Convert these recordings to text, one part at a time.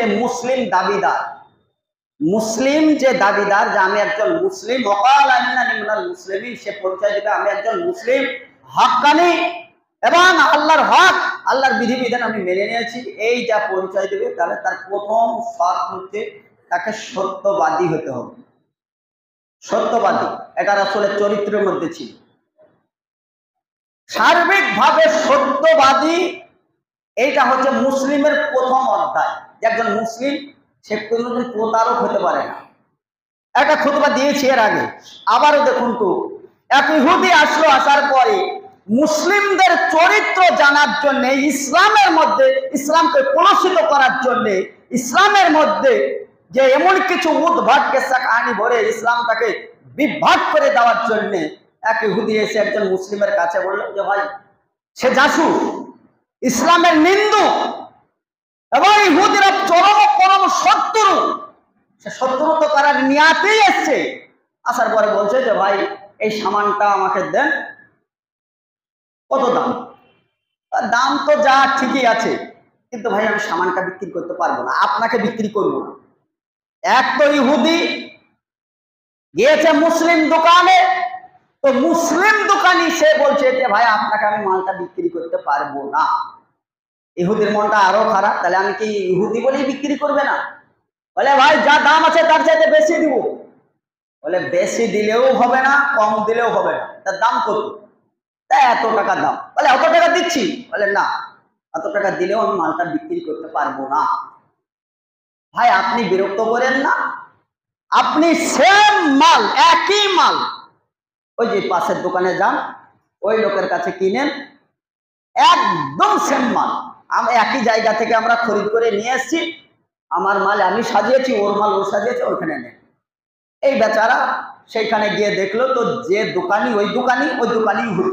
মুসলিম দাবিদার, মুসলিম যে দাবিদার যে আমি একজন মুসলিম, ওয়াকাল আন্নানি মিনাল মুসলিমিন, সে পরিচয় দেবে আমি একজন মুসলিম হক্কানি এবং আল্লাহর হক আল্লাহর বিধিবিধান আমি মেনে নিয়েছি, এই যা পরিচয় দেবে, তাহলে তার প্রথম শর্ত হচ্ছে তাকে সত্যবাদী হতে হবে। সত্যবাদী, এটা রাসূলের চরিত্রের মধ্যে ছিল। সার্বিকভাবে সত্যবাদী, এইটা হচ্ছে মুসলিমের প্রথম অধ্যায়। একজন মুসলিম সে কোনোদিন প্রতারক হতে পারে না। একটা খুতবা দিয়েছি এর আগে, আবারও দেখুন তো। এক ইহুদি আসলো, আসার পরে মুসলিমদের চরিত্র জানার জন্য, ইসলামের মধ্যে ইসলামকে কলুষিত করার জন্য, ইসলামের মধ্যে যে এমন কিছু উদ্ভট কেসা কাহিনী ভরে ইসলামটাকে বিভ্রাট করে দেওয়ার জন্য এক ইহুদি এসে একজন মুসলিমের কাছে বলল যে ভাই সে জাসুস, ইসলামের নিন্দুক এবং ইহুদিরা চরম পরম শত্রু, সে শত্রুত করার নিয়াতেই এসছে। আসার পরে বলছে যে ভাই এই সামানটা আমাকে দেন। কত দাম? দাম তো যা ঠিকই আছে, কিন্তু ভাই আমি সামানটা বিক্রি করতে পারবো না, আপনাকে বিক্রি করবো না। এক তো ইহুদি গিয়েছে মুসলিম দোকানে, তো মুসলিম দোকানি সে বলছে যে ভাই আপনাকে আমি মালটা বিক্রি করতে পারবো না। ইহুদির মনটা আরো খারাপ, তাহলে আমি কি ইহুদি বলেই বিক্রি করবে না? বলে ভাই যা দাম আছে তার চাইতে বেশি দিব। বলে বেশি দিলেও হবে না, কম দিলেও হবে না, তার দাম কত? তা এত টাকা দাম। বলে অত টাকা দিচ্ছি। বলে না, এত টাকা দিলেও আমি মালটা বিক্রি করতে পারবো না। ভাই আপনি বিরক্ত করেন না, আপনি সেম মাল, একই মাল ওই যে পাশের দোকানে যান, ওই লোকের কাছে কিনেন, একদম সেম মাল, একই জায়গা থেকে আমরা খরিদ করে নিয়ে এসেছি, আমার মাল আমি সাজিয়েছি, ওর মাল ও সাজিয়েছে, ওইখানে নেন। এই বেচারা সেইখানে গিয়ে দেখলো তো যে দোকানি ওই দোকানি ইহুদি,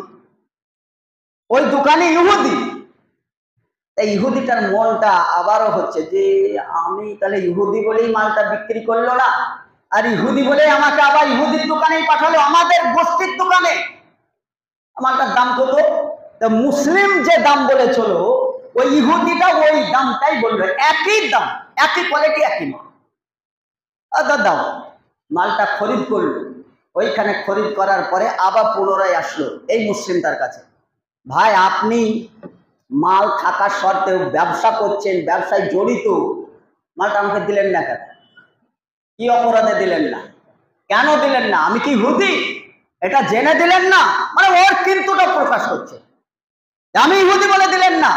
ওই দোকানি ইহুদি। তাই ইহুদিটার মনটা আবারও হচ্ছে যে আমি তাহলে ইহুদি বলেই মালটা বিক্রি করলো না, আর ইহুদি বলে আমাকে আবার ইহুদির দোকানেই পাঠালো, আমাদের গোষ্ঠীর দোকানে। মালটার দাম কত? তো মুসলিম যে দাম বলেছিল ওই ইহুদিটা ওই দামটাই বললো, একই দাম, একই কোয়ালিটি, একই মাল। দাও, মালটা খরিদ করলো। ওইখানে খরিদ করার পরে আবার পুনরায় আসলো এই মুসলিমটার কাছে, ভাই আপনি মাল থাকার সত্ত্বেও ব্যবসা করছেন, ব্যবসায় জড়িত, মালটা আমাকে দিলেন না কেন? কি অপরাধে দিলেন না? কেন দিলেন না? আমি কি ইহুদি এটা জেনে দিলেন না? মানে ওর কিন্তুটা প্রকাশ করছে, আমি ইহুদি বলে দিলেন না।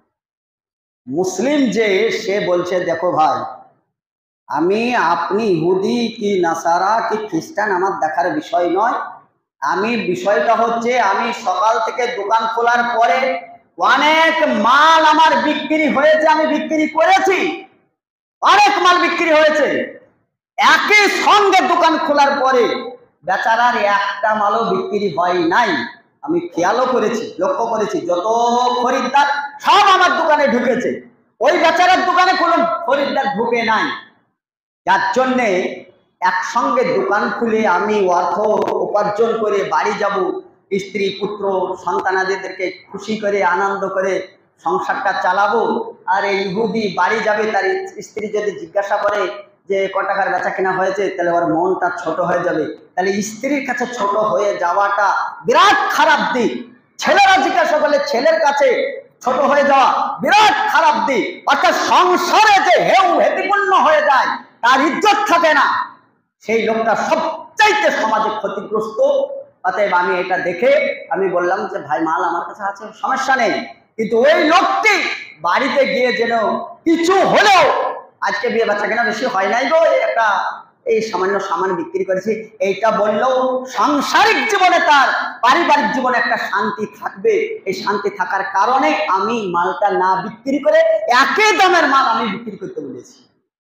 মুসলিম যে সে বলছে দেখো ভাই, আমি আপনি ইহুদি কি নাসারা কি খ্রিস্টান আমার দেখার বিষয় নয়, আমি বিষয়টা হচ্ছে আমি সকাল থেকে দোকান খোলার পরে অনেক মাল আমার বিক্রি হয়েছে, আমি বিক্রি করেছি, অনেক মাল বিক্রি হয়েছে। একই সঙ্গে দোকান খোলার পরে বেচারার একটা মালও বিক্রি হয় নাই। আমি খেয়ালও করেছি, লক্ষ্য করেছি, যত খরিদ্দার সব আমার দোকানে ঢুকেছে, ওই বেচারার দোকানে কোনো খরিদ্দার ঢুকে নাই। যার জন্যে একসঙ্গে দোকান খুলে আমি অর্থ উপার্জন করে বাড়ি যাব, স্ত্রী পুত্র সন্তানাদিদেরকে খুশি করে আনন্দ করে সংসারটা চালাবো, আর এই ইহুদি বাড়ি যাবে, তার স্ত্রী যদি জিজ্ঞাসা করে যে ক টাকার বেচা কেনা হয়েছে, তাহলে ওর মনটা ছোট হয়ে যাবে। তাহলে স্ত্রীর কাছে ছোট হয়ে যাওয়াটা বিরাট খারাপ দিক। ছেলেরা জিজ্ঞাসা করলে ছেলের কাছে ছোট হয়ে যাওয়া বিরাট খারাপ দিক। অর্থাৎ সংসারে যে হেউ হেতিপূর্ণ হয়ে যায়, তার ইজ্জত থাকে না, সেই লোকটা সবচাইতে সমাজে ক্ষতিগ্রস্ত। অতএব আমি এটা দেখে আমি বললাম যে ভাই মাল আমার কাছে আছে, সমস্যা নেই, কিন্তু ওই লোকটি বাড়িতে গিয়ে যেন কিছু হলেও, আজকে বিয়ে বাচ্চা কেনা বেশি হয় নাই গো, একটা এই সামান্য সামান বিক্রি করেছি, এইটা বললেও সাংসারিক জীবনে তার পারিবারিক জীবনে একটা শান্তি থাকবে। এই শান্তি থাকার কারণে আমি মালটা না বিক্রি করে একই দামের মাল আমি বিক্রি করতে বলেছি।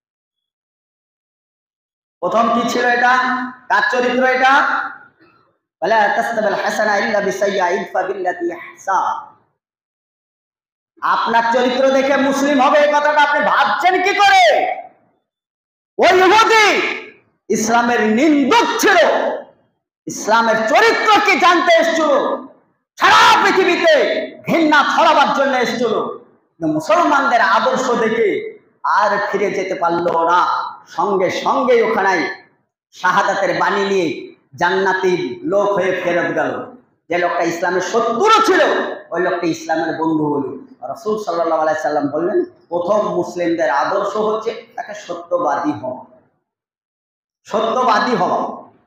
প্রথম কি ছিল এটা? কার চরিত্র এটা? বলে তাসতাবিল হাসানা ইল্লা বিসাইয়্যা ইদফা বিল্লাতি আহসান। আপনার চরিত্র দেখে মুসলিম হবে এই কথাটা আপনি ভাবছেন কি করে? ওই ইহুদি ইসলামের নিন্দুক ছিল, ইসলামের চরিত্র কি জানতে এসেছিল, সারা পৃথিবীতে ঘৃণা ছড়াবার জন্য এসেছিল। মুসলমানদের আদর্শ দেখে আর ফিরে যেতে পারলো না। সঙ্গে সঙ্গে ওখানে শাহাদাতের বাণী নিয়ে জান্নাতি লোক হয়ে ফেরত গেল। যে লোকটা ইসলামের শত্রু ছিল ওই লোকটা ইসলামের বন্ধু হলো। রাসূল সাল্লাল্লাহু আলাইহি সাল্লাম বললেন, প্রথম মুসলিমদের আদর্শ হচ্ছে তাকে সত্যবাদী হওয়া। সত্যবাদী হওয়া।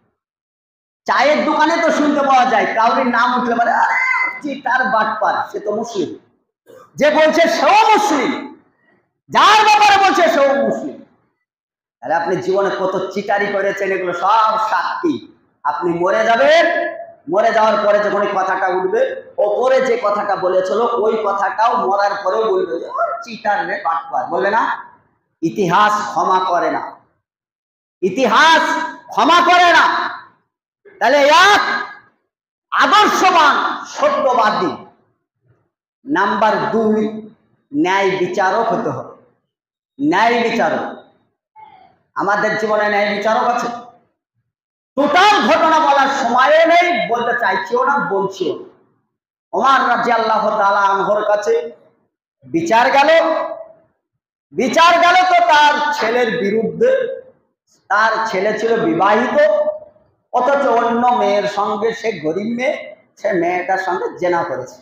চায়ের দোকানে তো শুনতে পাওয়া যায় কাউরির নাম উঠলে পারে, আরে চিটার বাটপার, সে তো মুসলিম। যে বলছে সেও মুসলিম, যার ব্যাপারে বলছে সেও মুসলিম। তাহলে আপনি জীবনে কত চিটারি করেছেন এগুলো সব সাক্ষী। আপনি মরে যাবেন, মরে যাওয়ার পরে যখন ওই কথাটা উঠবে, ওপরে যে কথাটা বলেছিল ওই কথাটাও মরার পরেও বলবে যে চিটার রে বাটপার, বলবে না? ইতিহাস ক্ষমা করে না, ইতিহাস ক্ষমা করে না। তাহলে এক আদর্শবান সত্যবাদী। নাম্বার 2, ন্যায় বিচারক হতে হবে। ন্যায় বিচারক। আমাদের জীবনে ন্যায় বিচারক আছে? টোটাল ঘটনা বলার সময় নেই, বলতে চাইছিও না, বলছিও। ওমর রাদিয়াল্লাহু তাআলা আনহুর কাছে বিচার গেল। বিচার গেল তো তার ছেলের বিরুদ্ধে। তার ছেলে ছিল বিবাহিত, অথচ অন্য মেয়ের সঙ্গে, সে গরিব মেয়ে, সে মেয়েটার সঙ্গে জেনা করেছে।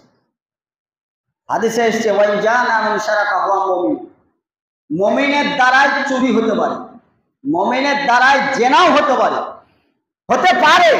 হাদিসে এসছে ওয়াইজানা মান শারাকা হুয়া মুমিন। মুমিনের দ্বারাই চুরি হতে পারে, মুমিনের দ্বারাই জেনাও হতে পারে, হতে পারে।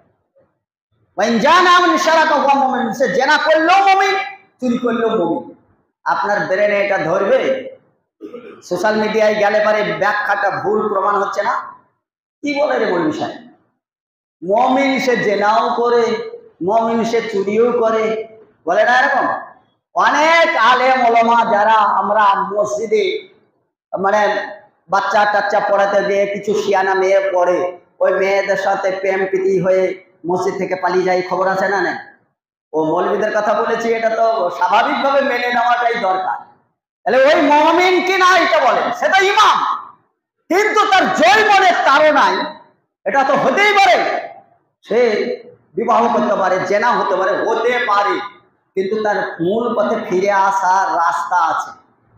ওয়াইজানা মান শারাকা হুয়া মুমিন, সে জেনা করলেও মুমিন, চুরি করলেও মুমিন। আপনার ব্রেনে এটা ধরবে? সোশ্যাল মিডিয়ায় গেলে পারে ব্যাখ্যাটা ভুল প্রমাণ হচ্ছে না? কি বলে রে মৌলভী সাহেব, মুমিন সে জেনাও করে, মুমিন সে চুরিও করে, বলে না এরকম? অনেক আলেম ওলামা যারা আমরা মসজিদে মানে বাচ্চা টাচ্চা পড়াতে গিয়ে কিছু শিয়ানা মেয়ে পড়ে, ওই মেয়েদের সাথে প্রেম প্রীতি হয়ে মসজিদ থেকে পালিয়ে যায়, খবর আছে না? না, ও মৌলবীদের কথা বলেছি, এটা তো স্বাভাবিকভাবে মেনে নেওয়াটাই দরকার। তাহলে ওই মুমিন কি না এটা বলেন, সেটা ইমাম, কিন্তু তার জৈবনের তাড়নায় এটা তো হতেই পারে, সে বিবাহ করতে পারে, জেনা হতে পারে, হতে পারে, কিন্তু তার মূল পথে ফিরে আসার রাস্তা আছে।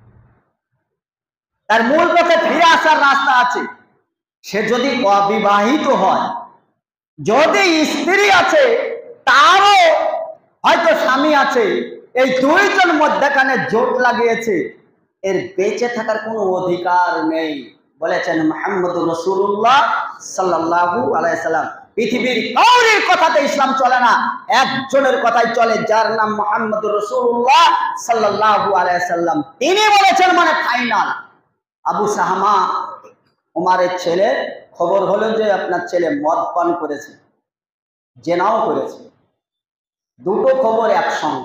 তার মূল পথে ফিরে আসার রাস্তা আছে। সে যদি অবিবাহিত হয়, যদি স্ত্রী আছে, তারও হয়তো স্বামী আছে, এই দুইজন মধ্যখানে জোট লাগিয়েছে, এর বেঁচে থাকার কোনো অধিকার নেই। বলেছেন মুহাম্মদুর রাসূলুল্লাহ সাল্লাল্লাহু আলাইহি সাল্লাম, পৃথিবীর কাউরির কথাতে ইসলাম চলে না, একজনের কথাই চলে, যার নাম মুহাম্মদুর রাসূলুল্লাহ সাল্লাল্লাহু আলাইহি সাল্লাম। তিনি বলেছেন মানে ফাইনাল। আবু সাহামা ওমরের ছেলে, খবর হলো যে আপনার ছেলে মদ পান করেছে, জেনাও করেছে। দুটো খবর একসঙ্গে।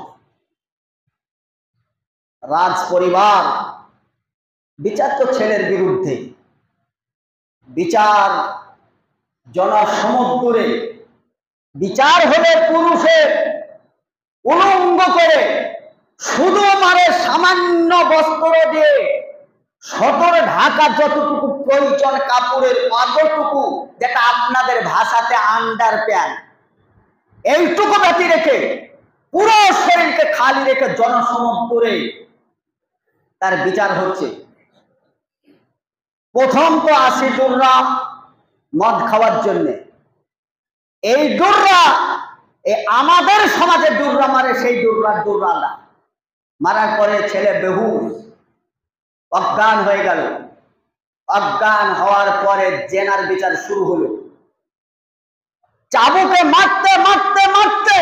রাজ পরিবার বিচার তো ছেলের বিরুদ্ধে, বিচার জনসমুদ্রে, বিচার হলে পুরুষের উলঙ্গ করে শুধু মারে সামান্য বস্ত্র দিয়ে, সদর ঢাকা যতটুকু প্রয়োজন কাপড়ের অতটুকু, যেটা আপনাদের ভাষাতে আন্ডার প্যান্ট, এইটুকু বাকি রেখে পুরো শরীরকে খালি রেখে জনসমুদ্রে তার বিচার হচ্ছে। প্রথম তো আসে ডুররা মদ খাওয়ার জন্য। এই ডুররা আমাদের সমাজে ডুররা মারে, সেই ডুররা না, মারার পরে ছেলে বেহুশ অজ্ঞান হয়ে গেল। অজ্ঞান হওয়ার পরে জেনার বিচার শুরু হলো। চাবুকে মারতে মারতে মারতে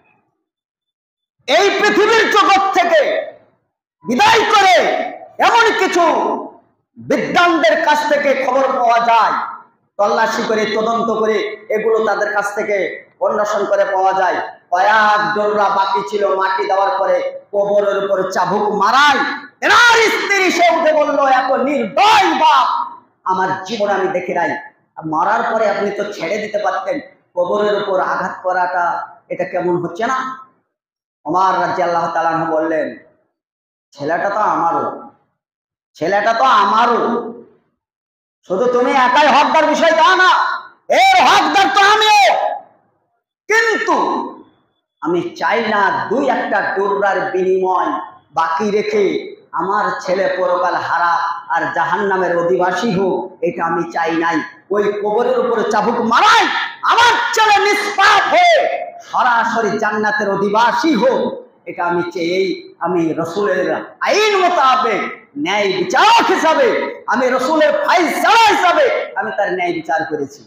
এই পৃথিবীর জগৎ থেকে বিদায় করে, এমন কিছু বিদ্বানদের কাছ থেকে খবর পাওয়া যায়, তল্লাশি করে তদন্ত করে এগুলো তাদের কাছ থেকে অন্বেষণ করে পাওয়া যায়, কয়েক ডোররা বাকি ছিল। মাটি দেওয়ার পরে কবরের উপর চাবুক মারায় এনার স্ত্রী সে উঠে বললো, এত নির্দয় বাপ আমার জীবনে আমি দেখি নাই। মারার পরে আপনি তো ছেড়ে দিতে পারতেন, কবরের উপর আঘাত করাটা এটা কেমন হচ্ছে না? ওমর রাদিয়াল্লাহু তাআলা আনহু বললেন, ছেলেটা তো আমারও, ছেলেটা তো আমারও, শুধু তুমি একাই হকদার বিষয় তা না, এর হকদার তো আমিও। কিন্তু আমি চাই না দুই একটা ডোররার বিনিময় বাকি রেখে আমার ছেলে পরকাল হারা আর জাহান্নামের অধিবাসী হোক, এটা আমি চাই নাই। ওই কবরের উপরে চাবুক মারাই আমার ছেলে নিষ্পাপ হয়ে সরাসরি জান্নাতের অধিবাসী হোক, এটা আমি চেয়েই আমি রসুলের আইন মোতাবেক ন্যায় বিচারক হিসাবে, আমি রসুলের ফায়সালা হিসাবে আমি তার ন্যায় বিচার করেছি।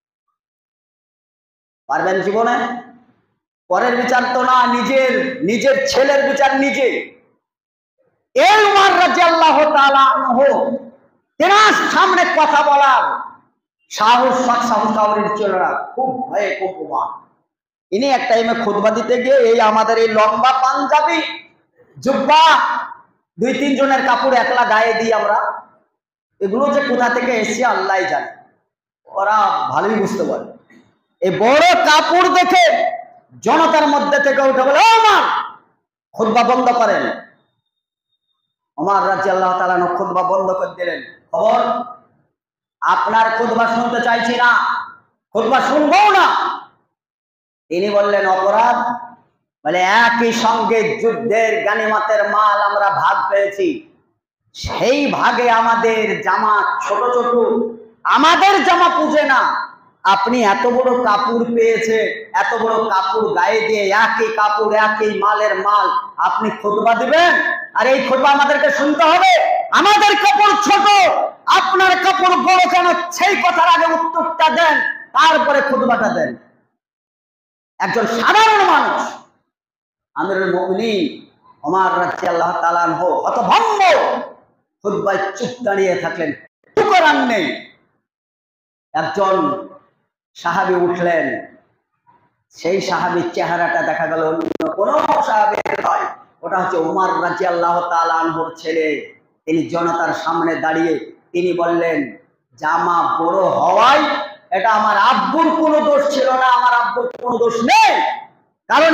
পারবেন জীবনে? পরের বিচার তো না, নিজের ছেলের বিচার নিজে। এই উমর রাদিয়াল্লাহু তাআলা আনহু তেনার সামনে কথা বলার সাহস কাউরির ছিল না, খুব ভয়ে কম্পমান। ইনি এক টাইমে খুতবা দিতে গিয়ে এই আমাদের এই লম্বা পাঞ্জাবি জুব্বা 2-3 জনের কাপড় একলা গায়ে দিই আমরা, এগুলো যে কোথা থেকে এসে আল্লাহই জানে, ওরা ভালোই বুঝতে পারে। এই বড় কাপড় দেখে জনতার মধ্যে থেকে উঠে বলে, ওমর খুতবা বন্ধ করেন। ওমর রাদিয়াল্লাহু তাআলা খুতবা বন্ধ করে দিলেন। খবর, আপনার খুতবা শুনতে চাইছি না, খুতবা শুনবো না। তিনি বললেন, অপরাধ? বলে, একই সঙ্গে যুদ্ধের গানিমতের মাল আমরা ভাগ পেয়েছি, সেই ভাগে আমাদের জামা ছোট ছোট, আমাদের জামা পুজে না। আপনি এত বড় কাপড় পেয়েছে, এত বড় কাপড় গায়ে দিয়ে একই কাপড় একই মালের মাল আপনি খুতবা দিবেন? আর এই খুতবা আমাদেরকে শুনতে হবে? আমাদের কাপড় ছোট, আপনার কাপড় বড় কেন? সেই কথার আগে উত্তরটা দেন, তারপরে খুতবাটা দেন। একজন সাধারণ মানুষ আমিরুল মুমিনিন ওমর রাদিয়াল্লাহু তাআলা আনহু হতভম্ব, খুতবায় চুপ দাঁড়িয়ে থাকলেন, কিছু করার নেই। একজন সাহাবী উঠলেন, সেই সাহাবীর চেহারাটা দেখা গেল অন্য কোনো সাহাবীর নয়, ওটা হচ্ছে ওমর রাদিয়াল্লাহু তাআলা আনহুর ছেলে। তিনি জনতার সামনে দাঁড়িয়ে তিনি বললেন, জামা বড় হওয়ায় এটা আমার আব্বুর কোনো দোষ ছিল না, আমার আব্বুর কোনো দোষ নেই। কারণ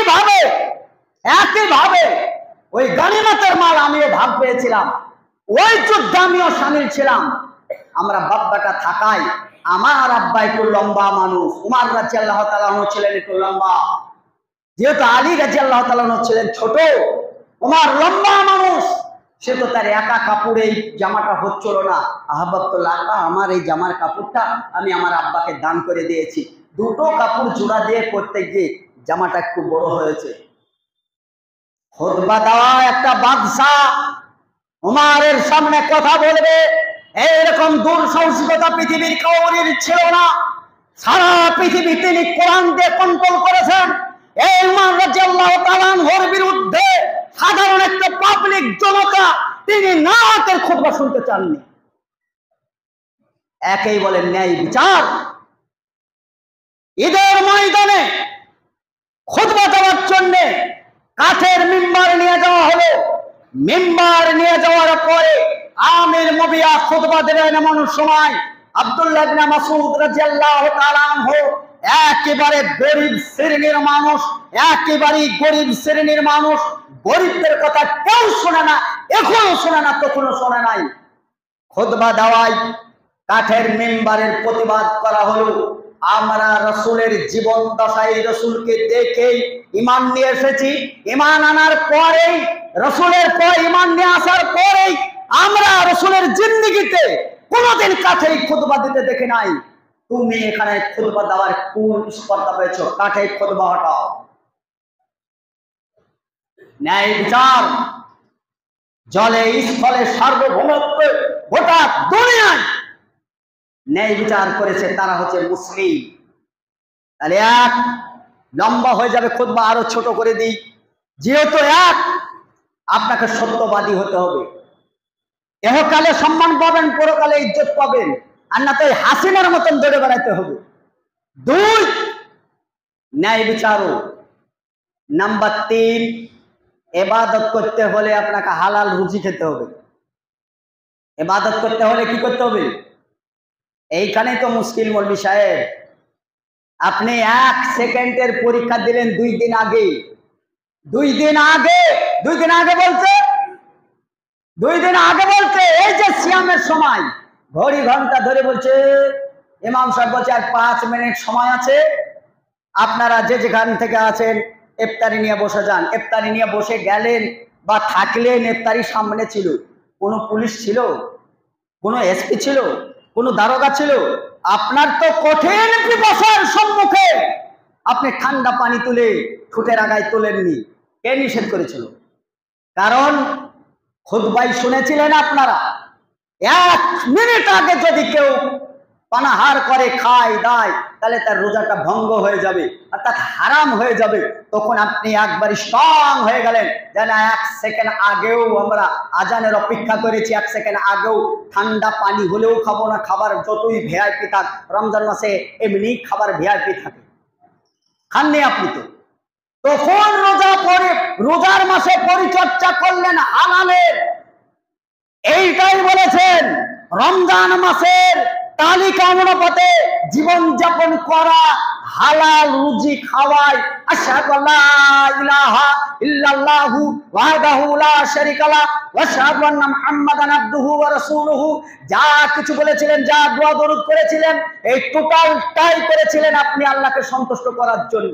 একইভাবে ওই গানিমতের মাল আমিও ভাগ পেয়েছিলাম, ওই যুদ্ধে আমিও শামিল ছিলাম। আমরা বাব্বাটা থাকায় আমার আব্বা একটু লম্বা মানুষ, উমর রাদিয়াল্লাহু তাআলা আনহু ছিলেন একটু লম্বা, যেহেতু আলী রাদিয়াল্লাহু তাআলা আনহু ছিলেন ছোট, উমর লম্বা মানুষ, সে তো তার একা কাপড়ে এই জামাটা হচ্ছিল না। আহবাবতুল্লাহ, আমার এই জামার কাপড়টা আমি আমার আব্বাকে দান করে দিয়েছি। দুটো কাপড় জোড়া দিয়ে করতে গিয়ে জামাটা একটু বড় হয়েছে। খুতবা দেওয়া একটা বাদশা উমরের সামনে কথা বলবে, এইরকম দুঃসাহসিকতা পৃথিবীর কাউরির ছিল না। সারা পৃথিবী তিনি কোরআন দিয়ে কন্ট্রোল করেছেন। এই উমর রাদিয়াল্লাহু তাআলা আনহুর বিরুদ্ধে সাধারণ একটা পাবলিক জনতা তিনি নাতের খুতবা শুনতে চাননি। একেই বলেন ন্যায় বিচার। ঈদের ময়দানে খুতবা দেওয়ার জন্য কাঠের মিম্বার নিয়ে যাওয়া হলো। মিম্বার নিয়ে যাওয়ার পরে আমির মুবিয়া খুতবা দেবেন এমন সময় আব্দুল্লাহ ইবনে মাসউদ রাদিয়াল্লাহু তাআলা আনহু একেবারে গরিব শ্রেণীর মানুষ, একেবারেই গরিব শ্রেণীর মানুষ, গরিবদের কথা কেউ শোনে না, এখনো শোনে না, তখনও শোনে নাই। খুতবা দেওয়ায় কাঠের মিম্বারের প্রতিবাদ করা হলো। আমরা রসুলের জীবন দশায় রসুলকে দেখেই ঈমান নিয়ে এসেছি, ঈমান আনার পরেই রসুলের পর ঈমান নিয়ে আসার পরেই আমরা রসুলের জিন্দেগিতে কোনোদিন কাঠেই খুতবা দিতে দেখি নাই। তুমি এখানে খুতবা দেওয়ার কোন স্পর্ধা পেয়েছো? কাঠেই খুতবা হটাও। ন্যায় বিচার জলে স্থলে সার্বভৌমত্ব গোটা দুনিয়ায় ন্যায় বিচার করেছে তারা হচ্ছে মুসলিম। তাহলে এক লম্বা হয়ে যাবে খুতবা, আরো ছোট করে দিই। যেহেতু এক, আপনাকে সত্যবাদী হতে হবে, এহকালে সম্মান পাবেন, পরকালে ইজ্জত পাবেন, আর না তো হাসিনার মতন দৌড়ে বেড়াতে হবে। দুই, ন্যায় বিচারও। নাম্বার 3, ইবাদত করতে হলে আপনাকে হালাল রুজি খেতে হবে। ইবাদত করতে হলে কি করতে হবে? এইখানেই তো মুশকিল মৌলভী সাহেব। আপনি 1 সেকেন্ডের পরীক্ষা দিলেন 2 দিন আগে, 2 দিন আগে বলছে 2 দিন আগে বলছে এই যে সিয়ামের সময় ঘড়ি ঘন্টা ধরে বলছে, ইমাম সাহেব বলছে আর 5 মিনিট সময় আছে, আপনারা যে যেখান থেকে আছেন ইফতারি নিয়ে বসে যান। ইফতারি নিয়ে বসে গেলেন বা থাকলেন, ইফতারি সামনে ছিল, কোনো পুলিশ ছিল? কোনো এসপি ছিল, কোনো দারোগা ছিল? আপনার তো কঠিন পিপাসার সম্মুখে আপনি ঠান্ডা পানি তুলে ঠোঁটের আগায় তোলেননি। কে নিষেধ করেছিল? কারণ খুতবায় শুনেছিলেন আপনারা, 1 মিনিট আগে যদি কেউ পানাহার করে, খায় দায়, তাহলে তার রোজাটা ভঙ্গ হয়ে যাবে, অর্থাৎ হারাম হয়ে যাবে। তখন আপনি একবার স্ট্রং হয়ে গেলেন যে না, 1 সেকেন্ড আগেও আমরা আজানের অপেক্ষা করেছি, 1 সেকেন্ড আগেও ঠান্ডা পানি হলেও খাবো না। খাবার যতই ভিআইপি থাক, রমজান মাসে এমনি খাবার ভিআইপি থাকে, খাননি আপনি তো। তখন রোজার মাসে পরিচর্যা করলেন হালালের। এইটাই বলেছেন, রমজান মাসের তালিকা অনুপাতে জীবন যাপন করা, হালাল রুজি খাওয়ায়। আশহাদু আল্লা ইলাহা ইল্লাল্লাহু ওয়াহদাহু লা শারীকা লাহু ওয়া আশহাদু আন্না মুহাম্মাদান আবদুহু ওয়া রাসূলুহু। যা কিছু বলেছিলেন, যা দোয়া দরুদ করেছিলেন, এই টোটালটাই করেছিলেন আপনি আল্লাহকে সন্তুষ্ট করার জন্য।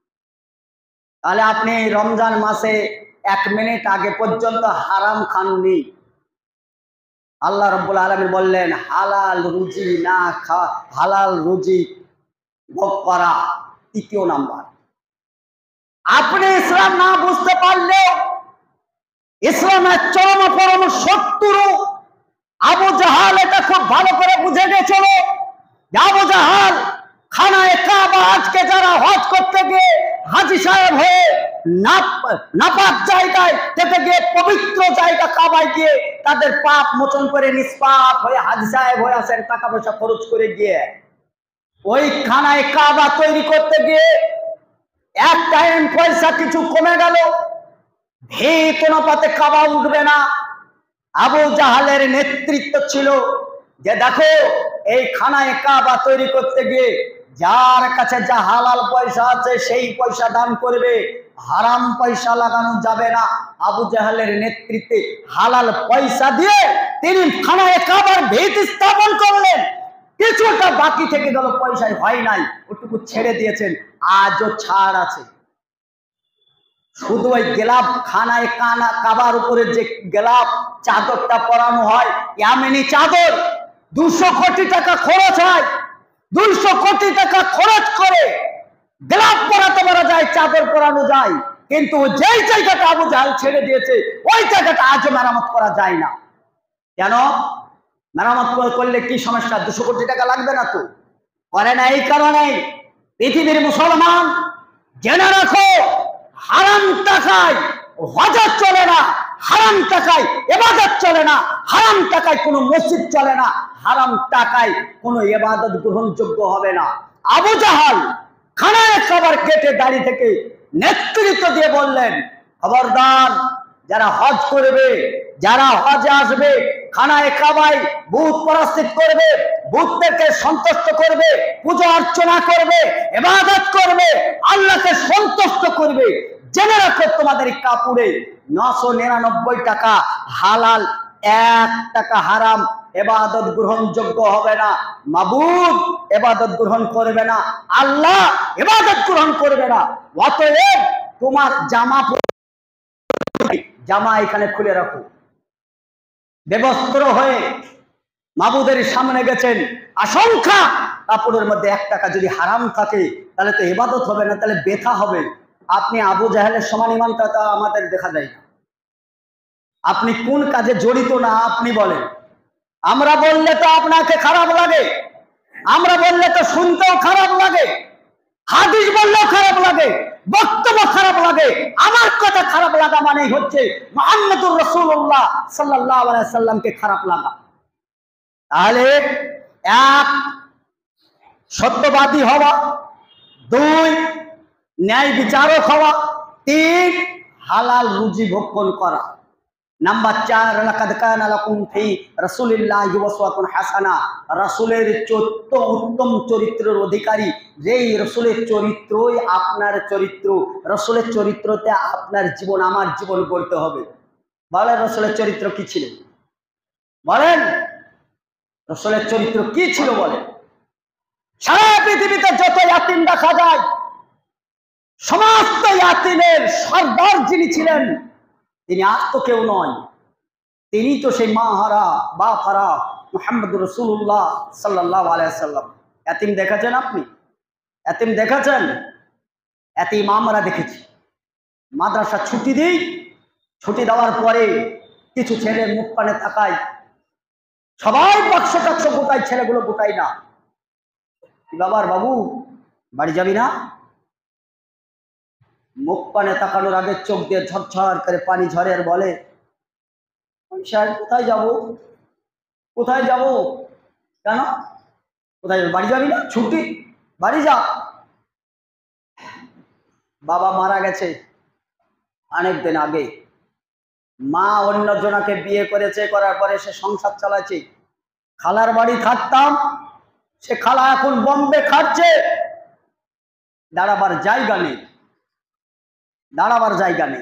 তাহলে আপনি রমজান মাসে 1 মিনিট আগে পর্যন্ত হারাম খাননি। আল্লাহ রাব্বুল আলামিন বললেন, হালাল রুজি না হালাল রুজি ভোগ করা 3য় নাম্বার। আপনি ইসলাম না বুঝতে পারলে, ইসলামের চরম পরম শত্রু আবু জাহাল এটা খুব ভালো করে বুঝে গেছিল। আবু জাহাল খানায়ে কাবা আজকে যারা হজ করতে গিয়ে হাজী সাহেব হয়ে নাপাক জায়গায় থেকে গিয়ে পবিত্র জায়গা কাবায় গিয়ে তাদের পাপ মোচন করে নিষ্পাপ হয়ে হাজী সাহেব হয়ে আসেন, টাকা পয়সা খরচ করে গিয়ে ওই খানায়ে কাবা তৈরি করতে গিয়ে এক টাইম পয়সা কিছু কমে গেল, ভিত অনুপাতে কাবা উঠবে না। আবু জাহালের নেতৃত্ব ছিল যে দেখো, এই খানায়ে কাবা তৈরি করতে গিয়ে যার কাছে যা হালাল পয়সা আছে সেই পয়সা দান করবে, হারাম পয়সা লাগানো যাবে না। আবু জাহালের নেতৃত্বে হালাল পয়সা দিয়ে তিনি খানায়ে কাবার ভিত স্থাপন করলেন। কিছুটা বাকি থেকে গেল, পয়সায় হয় নাই, ওটুকু ছেড়ে দিয়েছেন, আজও ছাড় আছে। শুধু ওই গেলাপ খানায়ে কাবার উপরে যে গেলাপ চাদরটা পরানো হয়, ইয়ামেনি চাদর, 200 কোটি টাকা খরচ হয়। 200 কোটি টাকা খরচ করে গেলাপ পরাতে পারা যায়, চাদর পরানো যায়, কিন্তু যেই জায়গাটা আবু জাহাল ছেড়ে দিয়েছে ওই জায়গাটা আজও মেরামত করা যায় না। কেন? মেরামত করলে কি সমস্যা? 200 কোটি টাকা লাগবে না তো, করে না। এই কারণে পৃথিবীর মুসলমান জেনে রাখো, হারাম টাকায় হজত চলে না, হারাম টাকায় ইবাদত চলে না, হারাম টাকায় কোনো মসজিদ চলে না, হারাম টাকায় কোনো ইবাদত গ্রহণযোগ্য হবে না। আবু জাহাল খানায়ে কাবার গেটে দাঁড়িয়ে থেকে নেতৃত্ব দিয়ে বললেন, খবরদার, যারা হজ করবে, যারা হজে আসবে, খানায়ে কাবায় বুত পরাস্তিত করবে, বুতদেরকে সন্তুষ্ট করবে, পূজা অর্চনা করবে, ইবাদত করবে, আল্লাহকে সন্তুষ্ট করবে, জেনে রাখো তোমাদের কাপড়ে 999 টাকা হালাল, 1 টাকা হারাম, ইবাদত গ্রহণযোগ্য হবে না। মাবুদ ইবাদত গ্রহণ করবে না, আল্লাহ ইবাদত গ্রহণ করবে না। অতএব তোমার জামা এখানে খুলে রাখো। বেবস্ত্র হয়ে মাবুদের সামনে গেছেন, আশঙ্কা কাপড়ের মধ্যে 1 টাকা যদি হারাম থাকে তাহলে তো ইবাদত হবে না, তাহলে ব্যথা হবে। আপনি আবু জাহেলের সমান ইমানটা তা আমাদের দেখা যায় না। আপনি কোন কাজে জড়িত না আপনি বলেন। আমরা বললে তো আপনাকে খারাপ লাগে, আমরা বললে তো শুনতেও খারাপ লাগে, হাদিস বললেও খারাপ লাগে, বক্তব্য খারাপ লাগে। আমার কথা খারাপ লাগা মানেই হচ্ছে মুহাম্মদুর রাসূলুল্লাহ সাল্লাল্লাহু আলাইহি সাল্লামকে খারাপ লাগা। তাহলে 1 সত্যবাদী হওয়া, 2 ন্যায় বিচারক হওয়া, 3 হালাল রুজি ভক্ষণ করা। নাম্বার 4, লাকাদ কানা লাকুম ফি রাসূলিল্লাহি উসওয়াতুন হাসানা। রাসূলের উত্তম চরিত্রের অধিকারী, যেই রাসূলের চরিত্রই আপনার চরিত্র, রাসূলের চরিত্রতে আপনার জীবন, আমার জীবন গড়তে হবে। বলেন রাসূলের চরিত্র কি ছিল? বলেন রাসূলের চরিত্র কি ছিল? বলেন। সারা পৃথিবীতে যত ইয়াতিম দেখা যায়, সমস্ত ইয়াতিমের সর্দার যিনি ছিলেন, তিনি আর তো কেউ নয়, তিনি তো সেই মা হারা, বাপ হারা, মুহাম্মদুর রাসূলুল্লাহ সাল্লাল্লাহু আলাইহি ওয়াসাল্লাম। এতিম দেখেছেন আপনি? এতিম দেখেছেন? এতিম আমরা দেখেছি। মাদ্রাসা ছুটি দিই, ছুটি দেওয়ার পরে কিছু ছেলে মুখ পানে তাকায়, সবাই বাক্স টাক্স গোটায়, ছেলেগুলো গোটায় না। বাবার বাবু বাড়ি যাবি না? মুখ পানে তাকানোর আগে চোখ দিয়ে ঝরঝর করে পানি ঝরে আর বলে, সাহেব কোথায় যাব? কোথায় যাব? কেন কোথায় যাবি? বাড়ি যাবি না? ছুটি, বাড়ি যা। বাবা মারা গেছে অনেক দিন আগে, মা অন্য জনাকে বিয়ে করেছে, করার পরে সে সংসার চালাচ্ছে। খালার বাড়ি থাকতাম, সে খালা এখন বম্বে খাচ্ছে, দাঁড়াবার জায়গা নেই, দাঁড়াবার জায়গা নেই।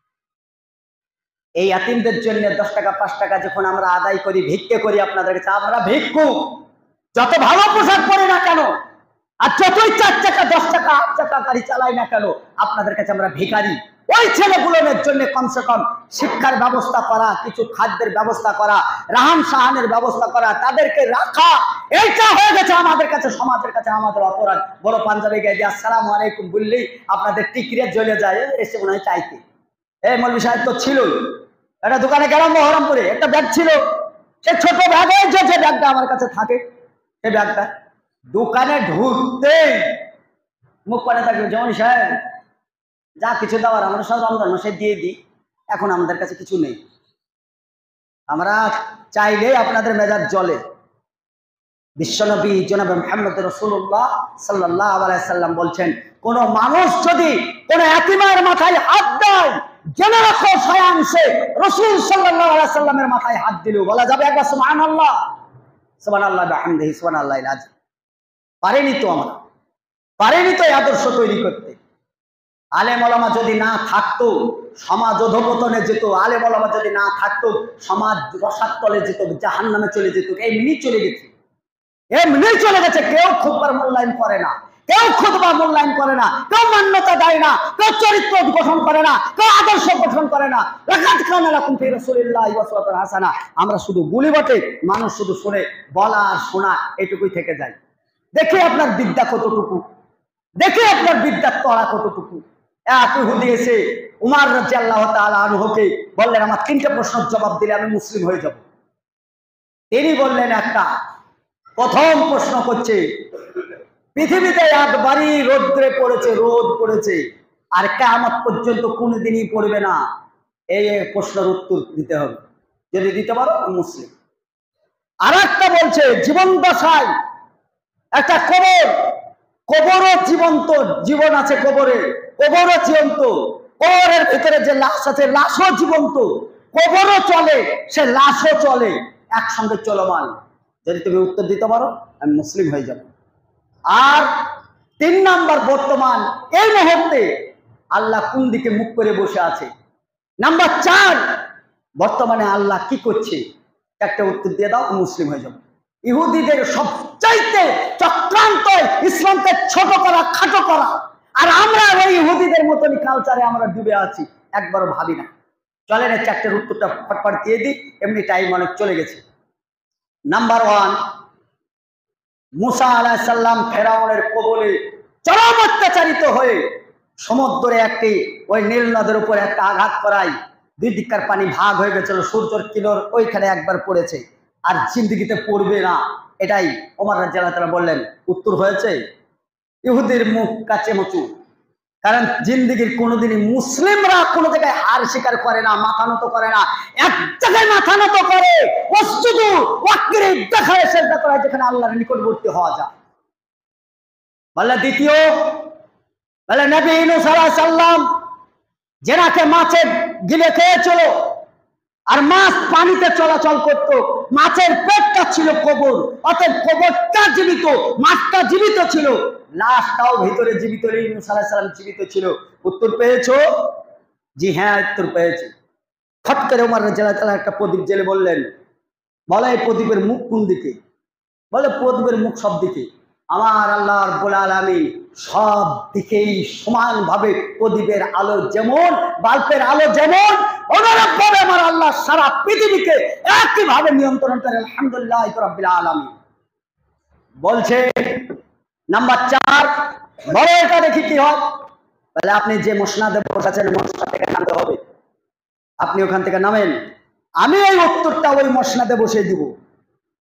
এই এতিমদের জন্য 10 টাকা 5 টাকা যখন আমরা আদায় করি, ভিক্ষে করি আপনাদের কাছে, আমরা ভিক্ষুক। যত ভালো পোশাক পরি না কেন, আর যতই 4 টাকা 10 টাকা 8 টাকা গাড়ি চালাই না কেন, আপনাদের কাছে আমরা ভিখারি। ওই ছেলেগুলোর জন্য কমসে কম শিক্ষার ব্যবস্থা করা, কিছু খাদ্যের ব্যবস্থা করা, রাহান সাহানের ব্যবস্থা করা, তাদেরকে রাখা, এইটা হয়ে গেছে আমাদের কাছে, সমাজের কাছে আমাদের অপরাধ। বড় পাঞ্জাবি গায়ে দিয়ে আসসালামু আলাইকুম বললেই আপনাদের টিকরে জ্বলে যায়, এসে মনে হয় চাইতে। এই মৌলভী সাহেব তো ছিল, একটা দোকানে গেলাম বহরমপুরে, একটা ব্যাগ ছিল, সে ছোট ব্যাগে যে ব্যাগটা আমার কাছে থাকে, সেই ব্যাগটা দোকানে ঢুকতেই মুখ পানে থাকবে, যেমন সাহেব যা কিছু দেওয়ার আমরা সব রমজান মাসে দিয়ে দিই, এখন আমাদের কাছে কিছু নেই, আমরা চাইলেই আপনাদের মেজাজ জ্বলে। বিশ্বনবী জনাবে মুহাম্মদ রাসূলুল্লাহ সাল্লাল্লাহু আলাইহি সাল্লাম বলছেন, কোন মানুষ যদি কোন এতিমের মাথায় হাত দেয়, জেনে রাখো স্বয়ং সে রাসূল সাল্লাল্লাহু আলাইহি সাল্লামের মাথায় হাত দিলেও বলা যাবে একবার সুবহানাল্লাহ, সুবহানাল্লাহ বিহামদিহি, সুবহানাল্লাহিল আযীম। পারেনি তো, আমরা পারেনি তো এই আদর্শ তৈরি করতে। আলেম ওলামা যদি না থাকতো, সমাজ অধঃপতনে যেত। আলেম ওলামা যদি না থাকতো, সমাজ রসাতলে যেত, জাহান্নামে চলে যেত। এমনি চলে গেছে, এমনি চলে গেছে। কেউ খুতবার মূল্যায়ন করে না, কেউ খুতবা মূল্যায়ন করে না, কেউ মান্যতা দেয় না, কেউ চরিত্র গঠন করে না, কেউ আদর্শ গঠন করে না। লাকাদ কানা লাকুম ফি রাসূলিল্লাহি উসওয়াতুন হাসানাহ। আমরা শুধু বলি বটে, মানুষ শুধু শুনে, বলা আর শোনা এটুকুই থেকে যায়। দেখে আপনার বিদ্যা কতটুকু, দেখে আপনার বিদ্যার তড়া কতটুকু। এক ইহুদি এসে উমর রাদিয়াল্লাহু তাআলা আনহুকে বললেন, আমার 3টে প্রশ্নের জবাব দিলে আমি মুসলিম হয়ে যাব। তিনি বললেন, একটা, প্রথম প্রশ্ন করছে, পৃথিবীতে একবারই রোদ্রে পড়েছে, রোদ পড়েছে, আর কিয়ামত পর্যন্ত কোনোদিনই পড়বে না, এই প্রশ্নের উত্তর দিতে হবে। যদি দিতে পারো মুসলিম। আর একটা বলছে, জীবন দশায় একটা কবর, কবরও জীবন্ত, জীবন আছে কবরে, কবরও জীবন্ত, কবরের ভিতরে যে লাশ আছে লাশও জীবন্ত, কবরও চলে, সে লাশও চলে, একসঙ্গে চলমান। যদি তুমি উত্তর দিতে পারো আমি মুসলিম হয়ে যাব। আর 3 নাম্বার, বর্তমান এই মুহূর্তে আল্লাহ কোন দিকে মুখ করে বসে আছে। নাম্বার 4, বর্তমানে আল্লাহ কি করছে, একটা উত্তর দিয়ে দাও, মুসলিম হয়ে যাব। ইহুদিদের সবচাইতে চক্রান্ত ইসলামকে ছোট করা, খাটো করা। আর আমরা ওই ইহুদিদের মতনই কালচারে আমরা ডুবে আছি, একবারও ভাবি না। চলেন এই 4টের উত্তরটা ফটফট দিয়ে দিই, এমনি টাইম অনেক চলে গেছে। নাম্বার 1, মুসা আলাইহিস সালাম ফেরাউনের কবলে চরম অত্যাচারিত হয়ে সমুদ্রে একটি ওই নীল নদের উপর একটা আঘাত করায় 2 দিককার পানি ভাগ হয়ে গেছিল, সূর্যের কিলোর ওইখানে একবার পড়েছে, আর জিন্দেগিতে পড়বে না। এটাই ওমর রাদিয়াল্লাহু তাআলা বললেন, উত্তর হয়েছে ইহুদির মুখ কাচে মচু। কারণ জিন্দেগির কোনোদিনই মুসলিমরা কোনো জায়গায় হার স্বীকার করে না, মাথা নত করে না। এক জায়গায় মাথা নত করে, ওয়াসজুদু ওয়াকরিব, দেখায় সেজদা করা, যেখানে আল্লাহর নিকটবর্তী হওয়া যায়। বলে দ্বিতীয়, বলে নবী ইউনূস আলাইহিস সালাম জেনাকে মাছে গিলে খেয়েছিল, আর মাছ পানিতে চলাচল করত, মাছের পেটটা ছিল কবর, অতএব কবরটা জীবিত, মাছটা জীবিত ছিল, লাশটাও ভিতরে জীবিত। ইউনূস আলাইহিস সালাম জীবিত ছিল। উত্তর পেয়েছো? জি হ্যাঁ, উত্তর পেয়েছি। ফট করে ওমর রাদিয়াল্লাহু তাআলা একটা প্রদীপ জেলে বললেন, বলে এই প্রদীপের মুখ কোন দিকে? বলে প্রদীপের মুখ সব দিকে। আমার আল্লাহ রাব্বুল আলামিন সব দিকেই সমানভাবে প্রদীপের আলো যেমন, বাল্বের আলো যেমন, অনুরূপভাবে আমার আল্লাহ সারা পৃথিবীকে একইভাবে নিয়ন্ত্রণ করে। আলহামদুলিল্লাহ রাব্বিল আলামিন। বলছে নাম্বার 4, বড় এটা দেখি কি হয়। তাহলে আপনি যে মসনাদে বসাচ্ছেন মসনাদ থেকে নামতে হবে, আপনি ওখান থেকে নামেন, আমি এই উত্তরটা ওই মসনাদে বসিয়ে দিব।